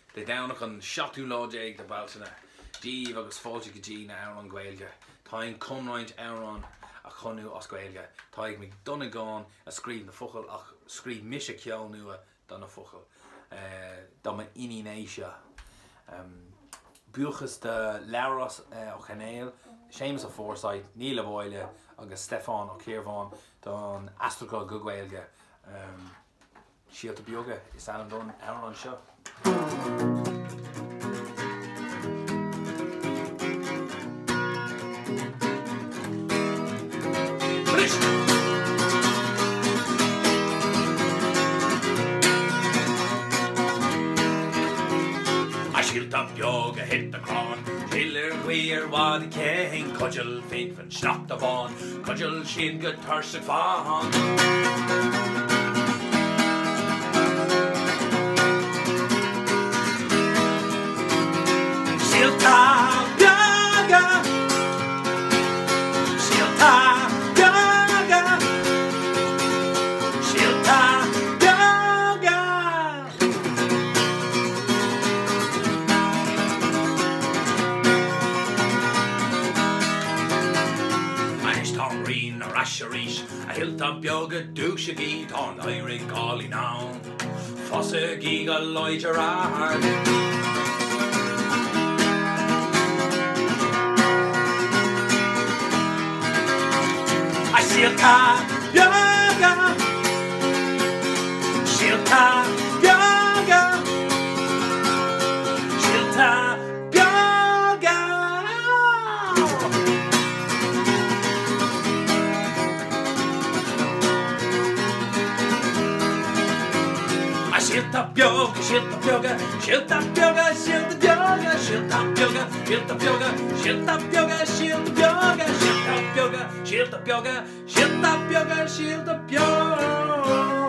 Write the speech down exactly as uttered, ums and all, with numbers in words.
the down on shotú logic the balsana. G agus fáilte go G na an gweilge. Táin cumráint an a chunú os gweilge. Táig me donna gán a scríb na focail ach scríb mis a ceol nua donna focail. Dá man inínéisio. Buchas de Laros ó Chanéil, Seamus a Forsyth, Níl a Bóile agus Stefan ó Kirvan don Astracha go gweilge. Síolta Beaga is an don an seo. Síolta Beaga hit the crown, Hiller weir wad king, cudgel fin van schnapp the bond, cudgel shin good thursig fan. Síolta Beaga, Síolta Beaga, Síolta Beaga. Anish Tom Reen, a Rasharish, a Síolta Beaga douche geet on Iring Golly now. Fosse giga Lloyd Gerard. Síolta Beaga, Síolta Beaga, Síolta Beaga. Síolta Beaga, Síolta Beaga, Síolta Beaga, Síolta Beaga, Síolta Beaga, Síolta Beaga, Síolta Beaga, Síolta Beaga, Síolta Beaga, Síolta Beaga, Síolta Beaga, Síolta Beaga.